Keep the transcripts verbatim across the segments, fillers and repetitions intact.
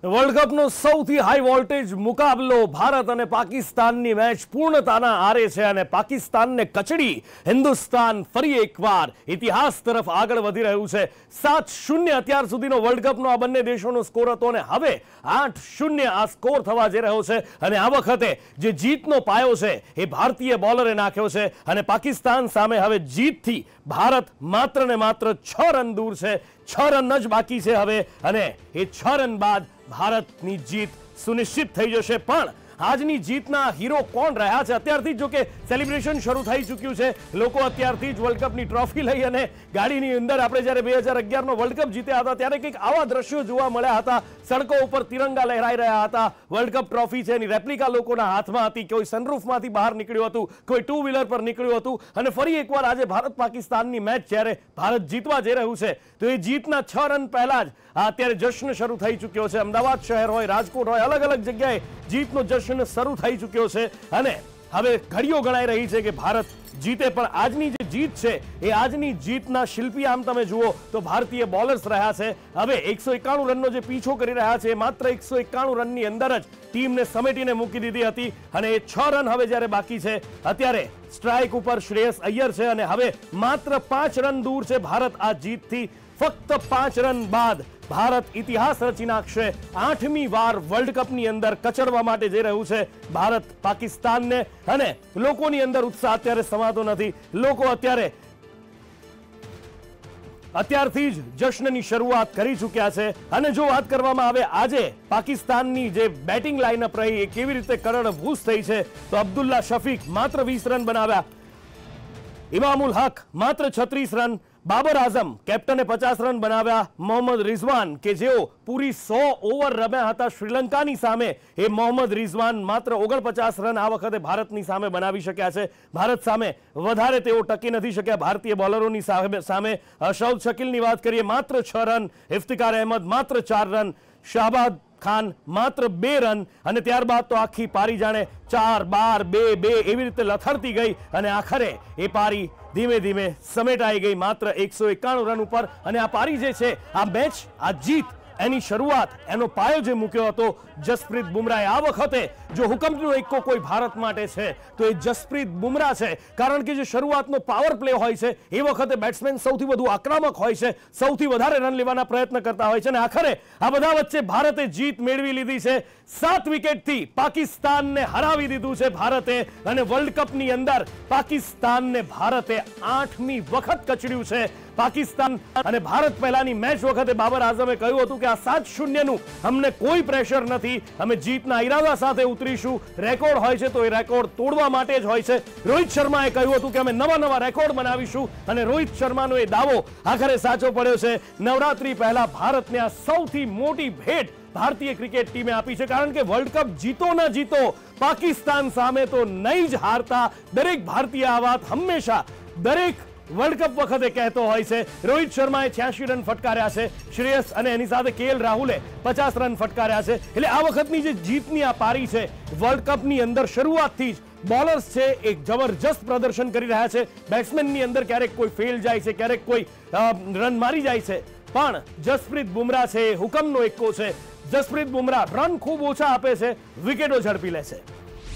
World કપનો સૌથી high voltage મુકાબલો ભારત અને પાકિસ્તાનની મેચ પૂર્ણતાના આરે છે અને પાકિસ્તાનને કચડી હિન્દુસ્તાન ફરી એકવાર ઇતિહાસ તરફ આગળ વધી રહ્યું છે। સાત શૂન્ય અત્યાર સુધીનો વર્લ્ડ કપનો આ બંને દેશોનો સ્કોર હતો અને હવે આઠ શૂન્ય આ સ્કોર થવા જઈ રહ્યો છે અને આ વખતે જે જીતનો પાયો છે એ ભારતીય બોલરે નાખ્યો છે અને પાકિસ્તાન સામે હવે જીતથી ભારત માત્ર ને માત્ર છ રન દૂર છે। છ રન જ બાકી છે હવે અને એ છ રન બાદ ભારતની જીત સુનિશ્ચિત થઈ જશે। પણ આજની જીતના હીરો કોણ રહ્યા છે? અત્યારથી જો કે સેલિબ્રેશન શરૂ થઈ ચૂક્યું છે। લોકો અત્યારથી જ વર્લ્ડ કપની ટ્રોફી લઈ અને ગાડીની અંદર આપણે જ્યારે બે હજાર અગિયારનો વર્લ્ડ કપ જીત્યા હતા ત્યારે કંઈક આવા દ્રશ્યો જોવા મળ્યા હતા। સડકો ઉપર તિરંગા લહેરાઈ રહ્યા હતા। વર્લ્ડ કપ ટ્રોફી છે એની રેપ્લિકા લોકોના હાથમાં હતી। કોઈ સનરૂફમાંથી બહાર નીકળ્યું હતું, કોઈ ટુ વ્હીલર પર નીકળ્યું હતું અને ફરી એકવાર આજે ભારત પાકિસ્તાનની મેચ જ્યારે ભારત જીતવા જઈ રહ્યું છે તો એ જીતના છ રન પહેલા જ અત્યારે જશ્ન શરૂ થઈ ચૂક્યો છે। અમદાવાદ શહેર હોય, રાજકોટ હોય, અલગ અલગ જગ્યાએ જીતનો જશ્ન શરૂ થઈ ચૂક્યો છે અને હવે ઘડીઓ ગણાઈ રહી છે કે ભારત જીતે। પણ આજની જે જીત છે એ આજની જીતના શિલ્પી આમ તમે જુઓ તો ભારતીય બોલર્સ રહ્યા છે। હવે એકસો એકાણું રનનો જે પીછો કરી રહ્યા છે એ માત્ર એકસો એકાણું રનની અંદર જ ટીમને સમેટીને મૂકી દીધી હતી અને એ છ રન હવે જ્યારે બાકી છે અત્યારે સ્ટ્રાઇક ઉપર શ્રેયસ અય્યર છે અને હવે માત્ર પાંચ રન દૂર છે ભારત આ જીતથી। ફક્ત પાંચ રન બાદ ભારત ઇતિહાસ રચી નાખશે। આઠમી વાર વર્લ્ડ કપની અંદર કચડવા માટે જઈ રહ્યું છે ભારત પાકિસ્તાનને અને લોકોની અંદર ઉત્સાહ અત્યારે સમાતો નથી। લોકો અત્યારે અત્યારથી જ જશ્નની શરૂઆત કરી ચૂક્યા છે અને જો વાત કરવામાં આવે આજે પાકિસ્તાનની જે બેટિંગ લાઇનઅપ રહી એ કેવી રીતે કરડભૂસ થઈ છે તો અબ્દુલ્લા શફીક માત્ર વીસ રન બનાવ્યા, ઇમામુલ હક માત્ર છત્રીસ રન, બાબર આઝમ કેપ્ટને પચાસ રન બનાવ્યા, મોહમ્મદ રિઝવાન કે જેઓ પૂરી સો ઓવર રમ્યા હતા શ્રીલંકાની સામે એ મોહમ્મદ રિઝવાન માત્ર ઓગણપચાસ રન આ વખતે ભારતની સામે બનાવી શક્યા છે। ભારત સામે વધારે તેઓ ટકી નથી શક્યા ભારતીય બોલરોની સામે। શૌદ શકીલની વાત કરીએ માત્ર છ રન, ઇફ્તિકાર અહેમદ માત્ર ચાર રન, શાહબાદ ખાન માત્ર બે રન અને ત્યારબાદ તો આખી પારી જાણે ચાર બાર બે બે એવી રીતે લથડતી ગઈ અને આખરે એ પારી ધીમે ધીમે સમેટાઈ ગઈ માત્ર એકસો એકાણું રન ઉપર અને આ પારી જે છે આ મેચ આ જીત એની શરૂઆત એનો પાયો જે મૂક્યો હતો જસપ્રીત બુમરાહે। આ વખતે જો હુકમનો એક્કો કોઈ ભારત માટે છે તો એ જસપ્રીત બુમરાહ છે કારણ કે જે શરૂઆતનો પાવર પ્લે હોય છે એ વખતે બેટ્સમેન સૌથી વધુ આક્રમક હોય છે, સૌથી વધારે રન લેવાના પ્રયત્ન કરતા હોય છે અને આખરે આ બધા વચ્ચે ભારતે જીત મેળવી લીધી છે। સાત વિકેટથી પાકિસ્તાનને હરાવી દીધું છે ભારતે અને વર્લ્ડ કપની અંદર પાકિસ્તાનને ભારતે આઠમી વખત કચડ્યું છે। પાકિસ્તાન અને ભારત પહેલાની મેચ વખતે બાબર આઝમે કહ્યું હતું કે આ સાત શૂન્યનું અમને કોઈ પ્રેશર નથી, અમે જીતના ઈરાદા સાથે ઉતરીશું। રેકોર્ડ હોય છે તો એ રેકોર્ડ તોડવા માટે જ હોય છે। રોહિત શર્માએ કહ્યું હતું કે અમે નવા નવા રેકોર્ડ બનાવીશું અને રોહિત શર્માનો એ દાવો આખરે સાચો પડ્યો છે। નવરાત્રી પહેલા ભારતને આ સૌથી મોટી ભેટ ભારતીય ક્રિકેટ ટીમે આપી છે કારણ કે વર્લ્ડ કપ જીતો ન જીતો પાકિસ્તાન સામે તો નહીં જ હારતા। દરેક ભારતીય આ વાત હંમેશા દરેક વર્લ્ડ કપ વખતે કહેતો હોય છે। રોહિત શર્માએ છ્યાસી રન ફટકાર્યા છે, શ્રેયસ અને એની સાથે કે એલ રાહુલે પચાસ રન ફટકાર્યા છે। એટલે આ વખતની જે જીતની આ પારી છે વર્લ્ડ કપની અંદર શરૂઆતથી જ બોલર્સ છે એક જબરજસ્ત પ્રદર્શન કરી રહ્યા છે। બેટ્સમેનની અંદર ક્યારેક કોઈ ફેલ જાય છે, ક્યારેક કોઈ રન મારી જાય છે પણ જસપ્રીત બુમરાહ છે હુકમનો એક્કો છે। જસપ્રીત બુમરાહ રન ખૂબ ઓછા આપે છે, વિકેટો ઝડપી લે છે।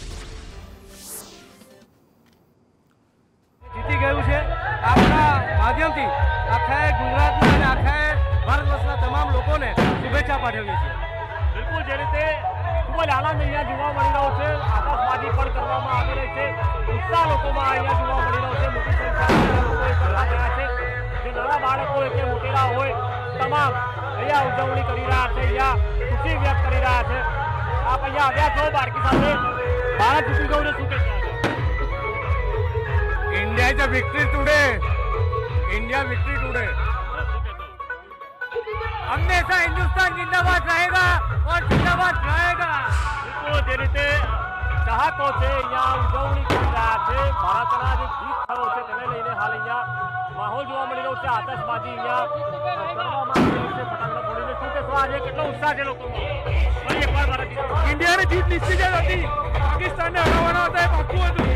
જીતી ગયું છે આપણા માધ્યમથી આખા ગુજરાતના અને આખા ભારત વર્ષના તમામ લોકોને શુભેચ્છા પાઠવીએ છીએ। બિલકુલ જે રીતે ખૂબ જ આનંદ અહીંયા જોવા મળી રહ્યો છે, આતશબાજી પણ કરવામાં આવી રહી છે, ઉત્સાહ લોકોમાં અહીંયા જોવા મળી રહ્યો છે। મોટી સંખ્યામાં લોકો એકઠા થયા છે, જે નાના બાળકો હોય કે મોટેરા હોય તમામ અહીંયા ઉજવણી કરી રહ્યા છે, અહીંયા ખુશી વ્યક્ત કરી રહ્યા છે। આપ અહીંયા આવ્યા છો બાળકી સાથે, ભારત જીતી ગયું શું કહેશો? India is a victory today, India victory today. हमेशा हिंदुस्तान जिंदाबाद रहेगा और जिंदाबाद रहेगा। બિલકુલ જે રીતે ચાહકો છે અહીંયા ઉજવણી કરી રહ્યા છે ભારતના જે જીત થયો છે તેને લઈને હાલ અહીંયા માહોલ જોવા મળી રહ્યો છે। આતશબાજી અહીંયા કરવામાં આવી રહી છે ફટાકડા ફોડીને। શું કહેશો આજે કેટલો ઉત્સાહ છે લોકોમાં? ફરી એકવાર ભારત इंडिया ने जीत निश्चित જ હતી, પાકિસ્તાનને હરાવવાનો હતો એ પાક્કું હતું।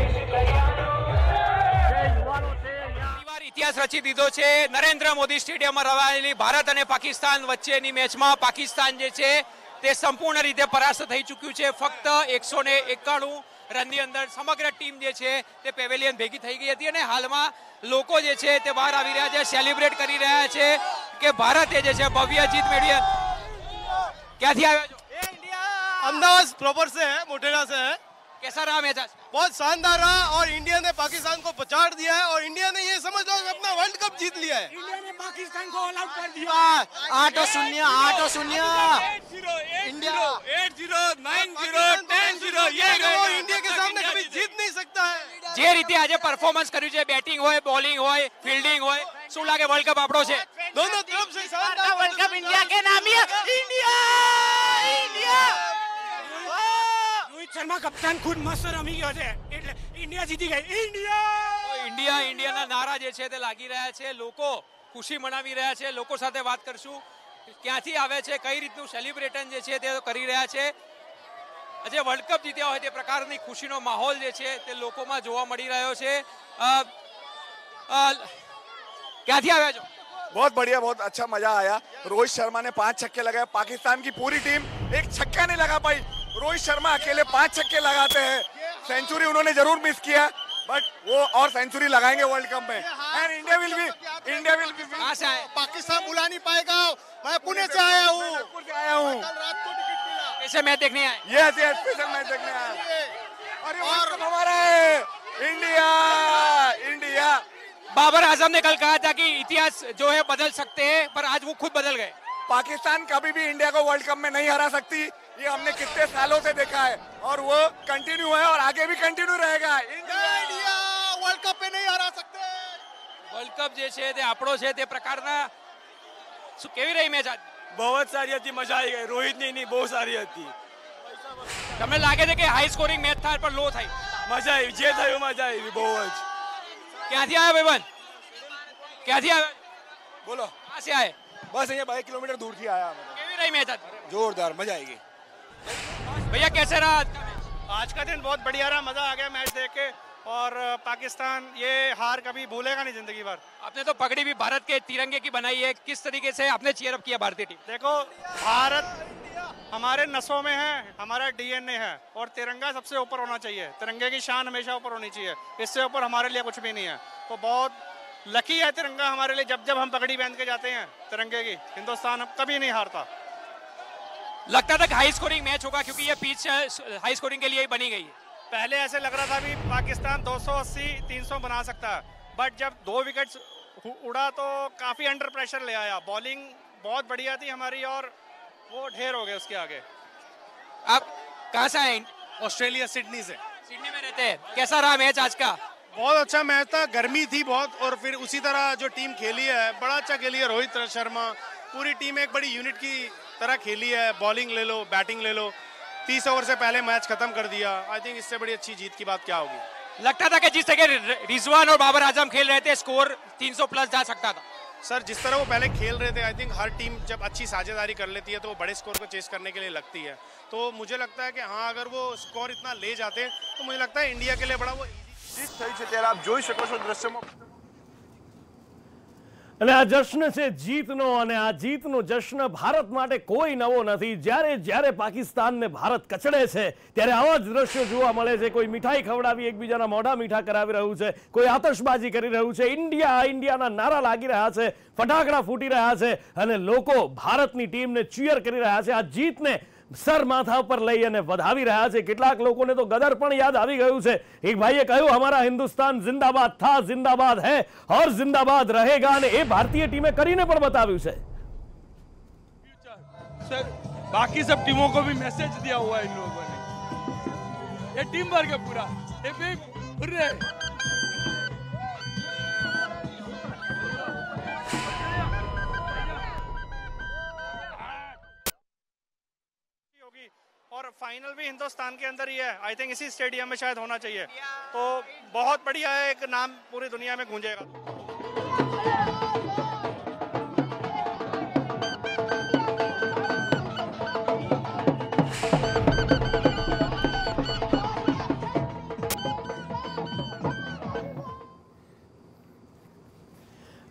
ઇતિહાસ રચી દીધો છે। નરેન્દ્ર મોદી સ્ટેડિયમમાં રમાયેલી ભારત અને પાકિસ્તાન વચ્ચેની મેચમાં પાકિસ્તાન જે છે તે સંપૂર્ણ રીતે પરાસ્ત થઈ ચૂક્યું છે. ફક્ત એકસો ને એકાણું રનની અંદર સમગ્ર ટીમ જે છે તે પેવેલિયન ભેગી થઈ ગઈ હતી અને હાલમાં લોકો જે છે તે બહાર આવી રહ્યા છે, સેલિબ્રેટ કરી રહ્યા છે કે ભારતે જે છે ભવ્ય જીત મેળવી. ક્યાંથી આવ્યા છો? अहमदाबाद प्रॉपर से है, मोटेरा से है. कैसा रहा मैच आज? बहुत शानदार रहा और इंडिया ने पाकिस्तान को पछाड़ दिया है और इंडिया ने ये समझ लो कि अपना वर्ल्ड कप जीत लिया है. इंडिया ने पाकिस्तान को ऑल आउट कर दिया. आठ शून्य आठ शून्य India eight zero nine zero ten zero ये वो इंडिया के सामने कभी जीत नहीं सकता है. જે રીતે આજે પરફોર્મન્સ કર્યું છે, બેટિંગ હોય, બોલિંગ હોય, ફિલ્ડિંગ હોય, શું લાગે વર્લ્ડ કપ આપણો છે? दोनों तरफ से शानदार वर्ल्ड कप इंडिया के नाम ही है. इंडिया इंडिया रोहित शर्मा कप्तान खुद मस्त रमी गयो છે એટલે ઇન્ડિયા જીતી ગઈ. ઇન્ડિયા ઇન્ડિયા ઇન્ડિયાના નારા જે છે તે લાગી રહ્યા છે, લોકો ખુશી મનાવી રહ્યા છે. લોકો સાથે વાત કરશું, ક્યાંથી આવે છે, કઈ રીતનું સેલિબ્રેશન જે છે તે કરી રહ્યા છે. આજે વર્લ્ડ કપ જીત્યા હોય તે પ્રકારની ખુશીનો માહોલ જે છે તે લોકોમાં જોવા મળી રહ્યો છે. ક્યાંથી આવ્યા છો? बहुत बढ़िया, बहुत अच्छा मजा आया. रोहित शर्मा ने पांच छक्के लगाए. पाकिस्तान की पूरी टीम एक छक्का नहीं लगा पाई. रोहित शर्मा अकेले पांच छक्के लगाते हैं. सेंचुरी उन्होंने जरूर मिस किया, बट वो और सेंचुरी लगाएंगे वर्ल्ड कप में. And India will be India will be कहाँ से आए? पाकिस्तान बुला नहीं पाएगा. मैं पुणे से आया हूँ. नागपुर से आया हूँ. कल रात को टिकट मिला. कैसे मैच देखने आए? यस यस स्पेशल मैच देखने आया. और ये वर्ल्ड कप हमारा है. India India. बाबर आजम ने कल कहा था कि इतिहास जो है बदल सकते हैं, पर आज वो खुद बदल गए. पाकिस्तान कभी भी इंडिया को वर्ल्ड कप में नहीं हरा सकती. ये हमने कितने सालों से देखा है और वो कंटिन्यू है और आगे भी कंटिन्यू रहेगा. इंडिया वर्ल्ड कप पे नहीं हरा सकते. વર્લ્ડ કપ જે છે તે આપણો છે તે પ્રકારના શું કેવી રહી મેચ આજ? बहुत सारी હતી, મજા આવી ગઈ. રોહિત ની નહીં, બહુ સારી હતી. તમને લાગે છે કે હાઈ સ્કોરિંગ મેચ થાય પણ લો થાય? મજા આવી, જે થયું મજા આવી બહુ જ. ક્યાંથી આવ્યા ભાઈબંધ? ક્યાંથી આવ્યા? બોલો. કહાં સે આયે? बस ये बाईस किलोमीटर दूर थी आया. કેવી રહી મેચ આજ? जोरदार, मजा आएगी. भैया कैसे रहा आज का मैच? आज का दिन बहुत बढ़िया रहा. मजा आ गया मैच देख के. और पाकिस्तान ये हार कभी भूलेगा नहीं जिंदगी भर. आपने तो पगड़ी भी भारत के तिरंगे की बनाई है, किस तरीके से आपने चीयर अप किया भारतीय टीम? देखो, भारत हमारे नसों में है, हमारा डीएनए है और तिरंगा सबसे ऊपर होना चाहिए. तिरंगे की शान हमेशा ऊपर होनी चाहिए. इससे ऊपर हमारे लिए कुछ भी नहीं है. तो बहुत लकी है तिरंगा हमारे लिए. जब जब हम पगड़ी पहन के जाते हैं तिरंगे की, हिंदुस्तान अब कभी नहीं हारता. लगता था कि हाई स्कोरिंग मैच होगा क्योंकि ये पिच हाई स्कोरिंग के लिए ही बनी गई है. पहले ऐसे लग रहा था भी पाकिस्तान दो सौ अस्सी तीन सौ बना सकता है, बट जब दो विकेट्स उड़ा तो काफी अंडर प्रेशर ले आया. बॉलिंग बहुत बढ़िया थी हमारी और वो ढेर हो गए उसके आगे. आप कहाँ से आए? ऑस्ट्रेलिया, सिडनी से. सिडनी में रहते हैं. कैसा रहा मैच आज का? बहुत अच्छा मैच था. गर्मी थी बहुत और फिर उसी तरह जो टीम खेली है बड़ा अच्छा खेली है. रोहित शर्मा, पूरी टीम एक बड़ी यूनिट की तरह खेली है. बॉलिंग ले लो, बैटिंग ले लो. तीस ओवर से पहले मैच खत्म कर दिया. आई थिंक इससे बड़ी अच्छी जीत की बात क्या होगी. लगता था कि जिस तरह रिजवान और बाबर आजम खेल रहे थे स्कोर तीन सौ प्लस जा सकता था. सर, जिस तरह वो पहले खेल रहे थे, आई थिंक हर टीम जब अच्छी साझेदारी कर लेती है तो वो बड़े स्कोर को चेस करने के लिए लगती है. तो मुझे लगता है कि हाँ, अगर वो स्कोर इतना ले जाते तो मुझे लगता है इंडिया के लिए बड़ा वो જીત થઈ છે ત્યારે આપ જોઈ શકો છો દ્રશ્યમાં. અને આ જશ્ન છે જીતનો અને આ જીતનો જશ્ન ભારત માટે કોઈ નવો નથી. જ્યારે જ્યારે પાકિસ્તાનને ભારત કચડે છે ત્યારે આવા જ દ્રશ્યો જોવા મળે છે. કોઈ મીઠાઈ ખવડાવી એકબીજાના મોઢા મીઠા કરાવી રહ્યું છે, કોઈ આતશબાજી કરી રહ્યું છે, ઇન્ડિયા ઇન્ડિયાના નારા લાગી રહ્યા છે, ફટાકડા ફૂટી રહ્યા છે અને લોકો ભારતની ટીમને ચીયર કરી રહ્યા છે. આ જીતને સર માથા પર લઈ અને વધાવી રહ્યા છે. કેટલાક લોકોને તો ગદર પણ યાદ આવી ગયું છે. એક ભાઈએ કહ્યું, हमारा हिंदुस्तान जिंदाबाद था, जिंदाबाद है और जिंदाबाद रहेगा. અને એ ભારતીય ટીમે કરીને પણ બતાવ્યું છે. सर, बाकी सब टीमों को भी मैसेज दिया हुआ है इन लोगों ने. ये टीम वर्क है पूरा. ये भी हुर्रे. और फाइनल भी हिंदुस्तान के अंदर ही है. आई थिंक इसी स्टेडियम में शायद होना चाहिए. तो बहुत बढ़िया है. एक नाम पूरी दुनिया में गूंजेगा.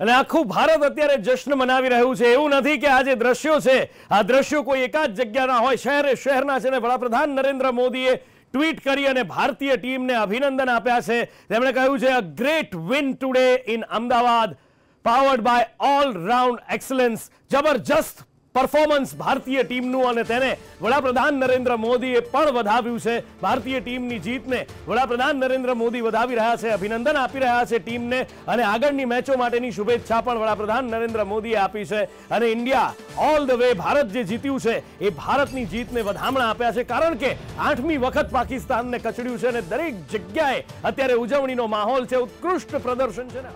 અને આખું ભારત અત્યારે જશ્ન મનાવી રહ્યું છે. એવું નથી કે આ જે દ્રશ્યો છે આ દ્રશ્યો કોઈ એકાદ જગ્યાના હોય, શહેરે શહેરના છે. ને વડાપ્રધાન નરેન્દ્ર મોદીએ ટ્વીટ કરી અને ભારતીય ટીમને અભિનંદન આપ્યા છે. તેમણે કહ્યું છે a great win today in Ahmedabad powered by all round excellence. જબરજસ્ત પરફોર્મન્સ ભારતીય ટીમનું અને તેને વડાપ્રધાન નરેન્દ્ર મોદીએ પણ વધાવ્યું છે. ભારતીય ટીમની જીતને વડાપ્રધાન નરેન્દ્ર મોદી વધાવી રહ્યા છે, અભિનંદન આપી રહ્યા છે ટીમને અને આગળની મેચો માટેની શુભેચ્છા પણ વડાપ્રધાન નરેન્દ્ર મોદીએ આપી છે. અને India all the way Bharat જે જીત્યું છે એ ભારતની જીતને વધામણા આપ્યા છે, કારણ કે આઠમી વખત પાકિસ્તાનને કચડ્યું છે અને દરેક જગ્યાએ અત્યારે ઉજવણીનો માહોલ છે, ઉત્કૃષ્ટ પ્રદર્શન છે ને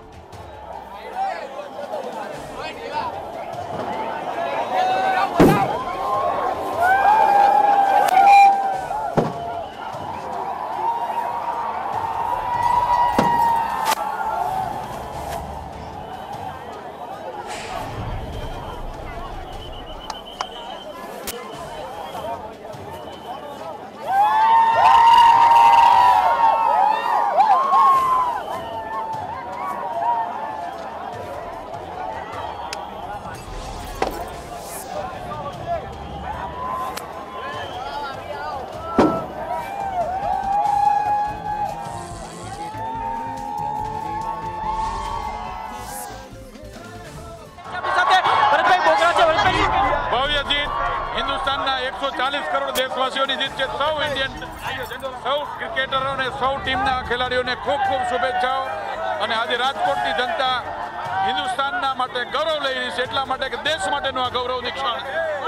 એકસો ચાલીસ કરોડ દેશવાસીઓની જીત છે. સૌ ઇન્ડિયન સૌ ક્રિકેટરોને સૌ ટીમના ખેલાડીઓને ખૂબ ખૂબ શુભેચ્છાઓ. અને આજે રાજકોટની જનતા હિન્દુસ્તાનના માટે ગૌરવ લઈ રહી છે, એટલા માટે કે દેશ માટેનું આ ગૌરવની ક્ષણ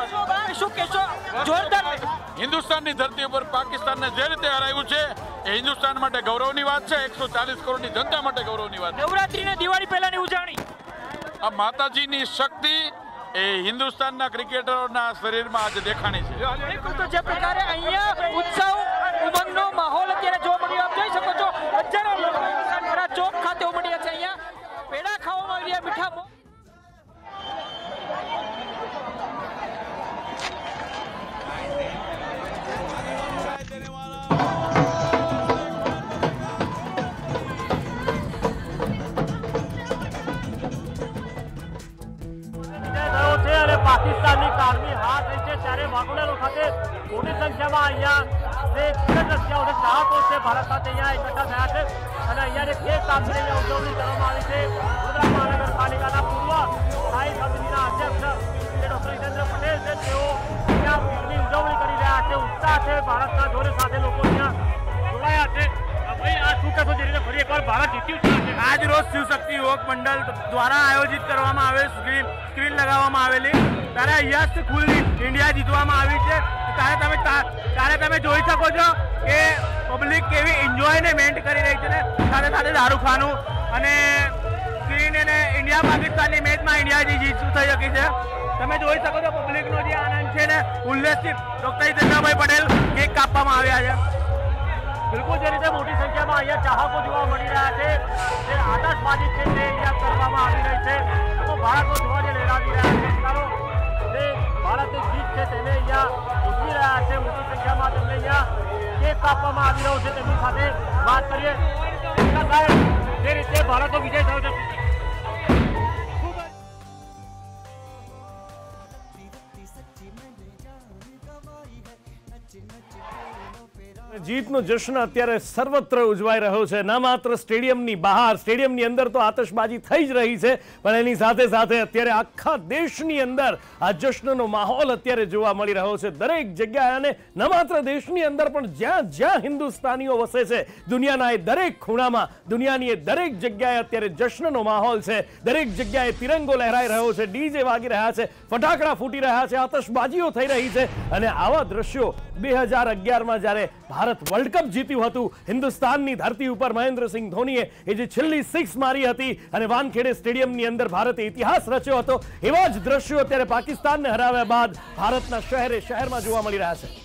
છે. હિન્દુસ્તાનની ધરતી ઉપર પાકિસ્તાનને જે રીતે હરાવ્યું છે એ હિન્દુસ્તાન માટે ગૌરવની વાત છે, એકસો ચાલીસ કરોડની જનતા માટે ગૌરવની વાત. નવરાત્રી ને દિવાળી પહેલાની ઉજવણી, આ માતાજીની શક્તિ એ હિન્દુસ્તાનના ક્રિકેટરોના શરીરમાં આજે દેખાણી છે. બિલકુલ, તો જે પ્રકારે અહીંયા ઉત્સવ ઉમંગનો માહોલ અત્યારે જોવા મળ્યો, આપ જોઈ શકો છો હજારો લોકો હિન્દુસ્તાન ચોક ખાતે ઉમટ્યા છે. અહીંયા પેડા ખાવામાં આવી રહ્યા, મીઠા પાકિસ્તાનની કારમી હાર થઈ છે. ત્યારે વાઘોડિયા ખાતે મોટી સંખ્યામાં અહીંયા જે ક્રિકેટ રસિયાઓ ચાહકો છે ભારત સાથે અહીંયા એકઠા થયા છે અને અહીંયા કેક કાપીને અહીંયા ઉજવણી કરવામાં આવી છે. વડોદરા મહાનગરપાલિકાના પૂર્વ સ્થાયી સમિતિના અધ્યક્ષ ડોક્ટર હિતેન્દ્ર પટેલ છે, તેઓ અહીંયા ઉજવણી કરી રહ્યા છે. ઉત્સાહ છે, ભારતના જોરે સાથે લોકો અહીંયા જોડાયા છે. ભાઈ, આ શું કહેશો, જે રીતે ફરી એકવાર ભારત જીત્યું છે? આજ રોજ શિવશક્તિ યુવક મંડળ દ્વારા આયોજિત કરવામાં આવેલ સ્ક્રીન સ્ક્રીન લગાવવામાં આવેલી, ત્યારે અહીંયાથી ખુલ્લી ઇન્ડિયા જીતવામાં આવી છે. ત્યારે તમે ત્યારે તમે જોઈ શકો છો કે પબ્લિક કેવી એન્જોયમેન્ટ કરી રહી છે ને સાથે સાથે દારૂ ખાનું અને સ્ક્રીન અને ઇન્ડિયા પાકિસ્તાનની મેચમાં ઇન્ડિયા જીત થઈ શકી છે. તમે જોઈ શકો છો પબ્લિકનો જે આનંદ છે ને ઉલ્લેખિત ડોક્ટર હિતેન્દ્રભાઈ પટેલ કેક કાપવામાં આવ્યા છે. બિલકુલ, જે રીતે મોટી સંખ્યામાં અહીંયા ચાહકો જોવા મળી રહ્યા છે, જે આતશબાજી છે તે અહીંયા કરવામાં આવી રહી છે. લોકો ભારતનો ધ્વજ લહેરાવી રહ્યા છે, જે ભારતની જીત છે તેને અહીંયા ઉજવી રહ્યા છે. મોટી સંખ્યામાં તેમને અહીંયા કેક કાપવામાં આવી રહ્યો છે. તેમની સાથે વાત કરીએ. જે રીતે ભારતનો વિજય થયો છે, જીતનો જશ્ન અત્યારે સર્વત્ર ઉજવાઈ રહ્યો છે. ન માત્ર સ્ટેડિયમની બહાર, સ્ટેડિયમની અંદર તો આતશબાજી થઈ જ રહી છે, પણ એની સાથે સાથે અત્યારે આખા દેશની અંદર આ જશ્નનો માહોલ અત્યારે જોવા મળી રહ્યો છે. દરેક જગ્યાએ અને ન માત્ર દેશની અંદર પણ જ્યાં જ્યાં હિન્દુસ્તાનીઓ વસે છે દુનિયાના એ દરેક ખૂણામાં, દુનિયાની એ દરેક જગ્યાએ અત્યારે જશ્નનો માહોલ છે. દરેક જગ્યાએ તિરંગો લહેરાઈ રહ્યો છે, ડીજે વાગી રહ્યા છે, ફટાકડા ફૂટી રહ્યા છે, આતશબાજીઓ થઈ રહી છે. અને આવા દ્રશ્યો બે હજાર અગિયારમાં જ્યારે ભારત વર્લ્ડ કપ જીત્યું હતું, હિન્દુસ્તાનની ધરતી ઉપર મહેન્દ્રસિંહ ધોનીએ એ જે છેલ્લી સિક્સ મારી હતી અને વાનખેડે સ્ટેડિયમની અંદર ભારતે ઇતિહાસ રચ્યો હતો, એવા જ દ્રશ્યો અત્યારે પાકિસ્તાનને હરાવ્યા બાદ ભારતના શહેરે શહેરમાં જોવા મળી રહ્યા છે.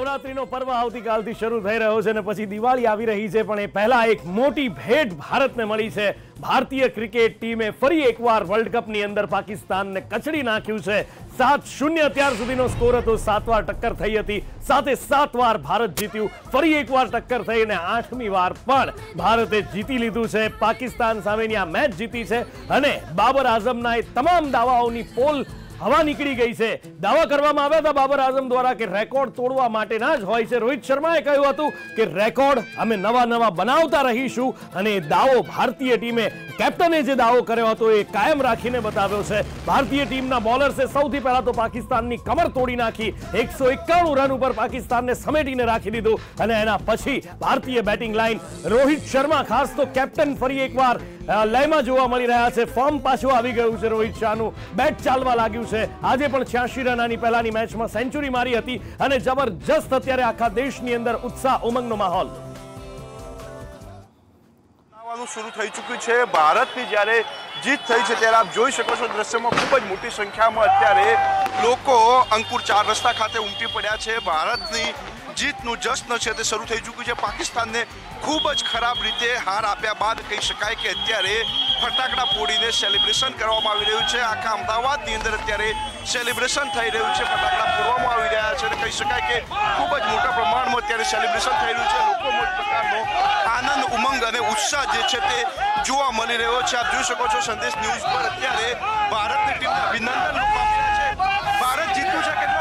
નવરાત્રીનો પર્વ આવતીકાલથી શરૂ થઈ રહ્યો છે અને પછી દિવાળી આવી રહી છે, પણ એ પહેલા એક મોટી ભેટ ભારતને મળી છે. ભારતીય ક્રિકેટ ટીમે ફરી એકવાર વર્લ્ડ કપની અંદર પાકિસ્તાનને કચડી નાખ્યું છે. સાત શૂન્ય અત્યાર સુધીનો સ્કોર હતો. સાત વાર ટક્કર થઈ હતી, સાથે સાત વાર ભારત જીત્યું. ફરી એકવાર ટક્કર થઈ અને આઠમી વાર પણ ભારતે જીતી લીધું છે. પાકિસ્તાન સામેની આ મેચ જીતી છે અને બાબર આઝમના એ તમામ દાવાઓની પોલ હવા નીકળી ગઈ છે. દાવા કરવામાં આવ્યા હતા બાબર આઝમ દ્વારા કે રેકોર્ડ તોડવા માટેના જ હોય છે. રોહિત શર્માએ કહ્યું હતું કે રેકોર્ડ અમે નવા નવા બનાવતા રહીશું અને દાવો ભારતીય ટીમે, કેપ્ટને જે દાવો કર્યો હતો એ કાયમ રાખીને બતાવ્યો છે. ભારતીય ટીમના બોલર્સે સૌથી પહેલા તો પાકિસ્તાનની કમર તોડી નાખી. એકસો એકાણું રન ઉપર પાકિસ્તાનને સમેટીને રાખી દીધું અને એના પછી ભારતીય બેટિંગ લાઇન, રોહિત શર્મા ખાસ તો કેપ્ટન ફરી એકવાર લયમાં જોવા મળી રહ્યા છે. ફોર્મ પાછું આવી ગયું છે. રોહિત શાહનું બેટ ચાલવા લાગ્યું છે. આજે પણ છ્યાસી રનની પહેલાની મેચમાં સેન્ચુરી મારી હતી અને જબરજસ્ત અત્યારે આખા દેશની અંદર ઉત્સાહ ઉમંગનો માહોલ શરૂ થઈ ચૂક્યું છે. ભારતની જ્યારે જીત થઈ છે ત્યારે આપ જોઈ શકો છો દ્રશ્યમાં ખૂબ જ મોટી સંખ્યામાં અત્યારે લોકો અંકુર ચાર રસ્તા ખાતે ઉમટી પડ્યા છે. ભારતની જીતનું જશ્ન છે તે શરૂ થઈ ચૂક્યું છે. પાકિસ્તાનને ખૂબ જ ખરાબ રીતે હાર આપ્યા બાદ કહી શકાય કે અત્યારે ફટાકડા ફોડીને સેલિબ્રેશન કરવામાં આવી રહ્યું છે. આખા અમદાવાદની અંદર અત્યારે સેલિબ્રેશન થઈ રહ્યું છે. ફટાકડા ફોડવામાં આવી રહ્યા છે અને કહી શકાય કે ખૂબ જ મોટા પ્રમાણમાં અત્યારે સેલિબ્રેશન થઈ રહ્યું છે. લોકોમાં એક પ્રકારનો આનંદ, ઉમંગ અને ઉત્સાહ જે છે તે જોવા મળી રહ્યો છે. આપ જોઈ શકો છો સંદેશ ન્યૂઝ પર અત્યારે ભારતની ટીમને અભિનંદન લોકો આપ્યા છે. ભારત જીત્યું છે, કેટલો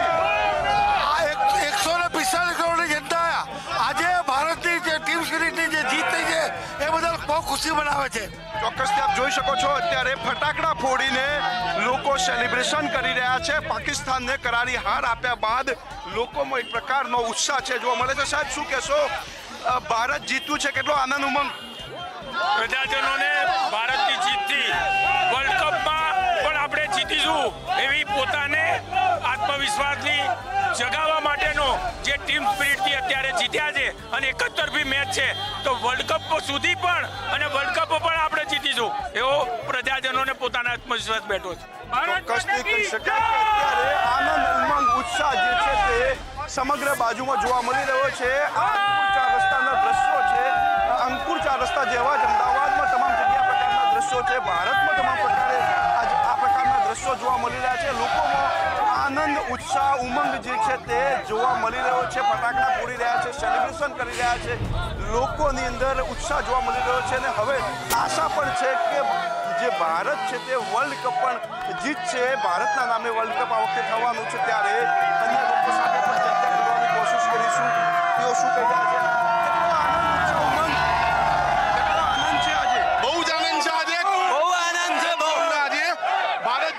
ખુશી. એકસો ને પિસ્તાલીસ કરોડની જનતા આજે ભારતની જે ટીમ સ્પિરિટની જે જીત થઈ છે એ બદલ બહુ ખુશી બનાવે છે. ચોક્કસથી આપ જોઈ શકો છો અત્યારે ફટાકડા ફોડીને લોકો સેલિબ્રેશન કરી રહ્યા છે. પાકિસ્તાનને કરારી હાર આપ્યા બાદ લોકોમાં એક પ્રકારનો ઉત્સાહ છે જોવા મળે છે. સાહેબ, શું કહેશો? ભારત જીત્યું છે, કેટલો આનંદ ઉમંગ. પ્રજાજનોને ભારતની જીતથી વર્લ્ડ કપમાં પણ આપણે જીતીશું એવી પોતાને આત્મવિશ્વાસની જગાવવા માટેનો જે ટીમ સ્પિરિટથી અત્યારે જીત્યા છે અને એક જ તરફી મેચ છે તો વર્લ્ડ કપ સુધી પણ અને વર્લ્ડ કપ પણ આપણે જીતીશું એવો પ્રજાજનોને પોતાના આત્મવિશ્વાસ બેઠો છે. ચોક્કસથી કહી શકાય કે અત્યારે આનંદ, ઉમંગ, ઉત્સાહ જે છે તે સમગ્ર બાજુમાં જોવા મળી રહ્યો છે. આ અંકુર ચાર રસ્તાના દ્રશ્યો છે. અંકુર ચાર રસ્તા જેવા જ અમદાવાદમાં તમામ જગ્યા પ્રકારના દ્રશ્યો છે. ભારતમાં તમામ પ્રકારે આ પ્રકારના દ્રશ્યો જોવા મળી રહ્યા છે. લોકોમાં આનંદ, ઉત્સાહ, ઉમંગ જે છે તે જોવા મળી રહ્યો છે. ફટાકડા ફોડી રહ્યા છે, સેલિબ્રેશન કરી રહ્યા છે. લોકોની અંદર ઉત્સાહ જોવા મળી રહ્યો છે અને હવે આશા પણ છે કે જે ભારત છે તે વર્લ્ડ કપ પણ જીતશે. ભારતના નામે વર્લ્ડ કપ આ વખતે થવાનું છે. ત્યારે અન્ય લોકો સાથે પણ ચર્ચા કરવાની કોશિશ કરીશું. તેઓ શું કહી રહ્યા છે? કેટલો આનંદ, ઉત્સાહ, ઉમંગ, કેટલો આનંદ છે આજે? બહુ જ આનંદ છે આજે. બહુ આનંદ છે. બહુ આજે ભારત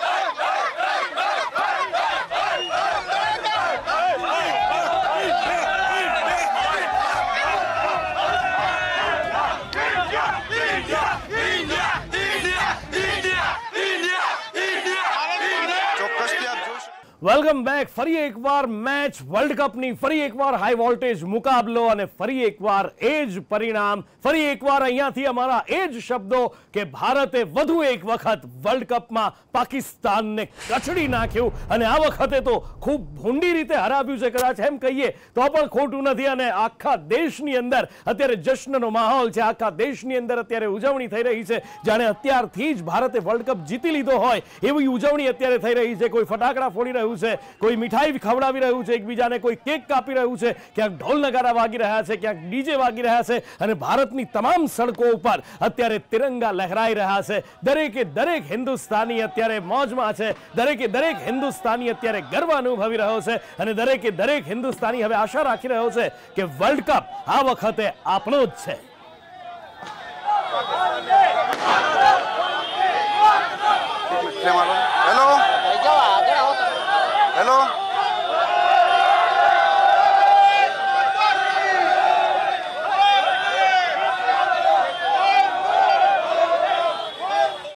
વેલકમ બેક. ફરી એકવાર મેચ વર્લ્ડ કપની, ફરી એકવાર હાઈ વોલ્ટેજ મુકાબલો અને ફરી એકવાર એ જ પરિણામ, ફરી એકવાર અહીંયાથી અમારા એ જ શબ્દો કે ભારતે વધુ એક વખત વર્લ્ડ કપમાં પાકિસ્તાનને કચડી નાખ્યું અને આ વખતે તો ખૂબ ભૂંડી રીતે હરાવ્યું છે. કદાચ એમ કહીએ તો પણ ખોટું નથી અને આખા દેશની અંદર અત્યારે જશ્નનો માહોલ છે. આખા દેશની અંદર અત્યારે ઉજવણી થઈ રહી છે જાણે અત્યારથી જ ભારતે વર્લ્ડ કપ જીતી લીધો હોય એવી ઉજવણી અત્યારે થઈ રહી છે. કોઈ ફટાકડા ફોડી રહ્યું છે, કોઈ મીઠાઈ ખવડાવી રહ્યું છે એકબીજાને, કોઈ કેક કાપી રહ્યું છે, ક્યાંક ઢોલ નગારા વાગી રહ્યા છે, ક્યાંક ડીજે વાગી રહ્યા છે અને ભારતની તમામ સડકો ઉપર અત્યારે તિરંગા લહેરાઈ રહ્યા છે. દરેકે દરેક હિન્દુસ્તાની અત્યારે મોજમાં છે. દરેકે દરેક હિન્દુસ્તાની અત્યારે ગર્વ અનુભવી રહ્યો છે અને દરેકે દરેક હિન્દુસ્તાની હવે આશા રાખી રહ્યો છે કે વર્લ્ડ કપ આ વખતે આપણો જ છે. હેલો.